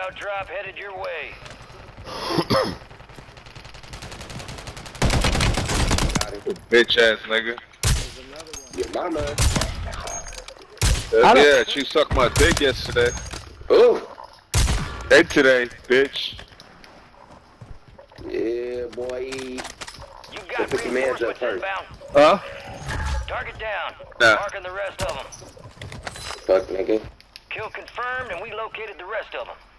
loadout drop headed your way. Bitch ass nigga. Your mama. Yeah, she sucked my dick yesterday. Ooh. And today, bitch. Yeah, boy. You got Put your mans up reinforcements first. inbound. Huh? Target down. Nah. Marking the rest of them. Fuck, nigga. Kill confirmed, and we located the rest of them.